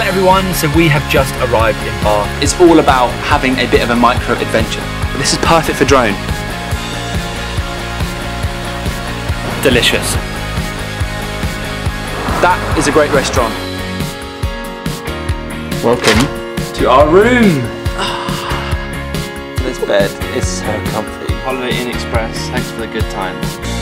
Right everyone, so we have just arrived in Bath. It's all about having a bit of a micro adventure. This is perfect for drone. Delicious. That is a great restaurant. Welcome To our room. This bed is so comfy. Holiday Inn Express, thanks for the good times.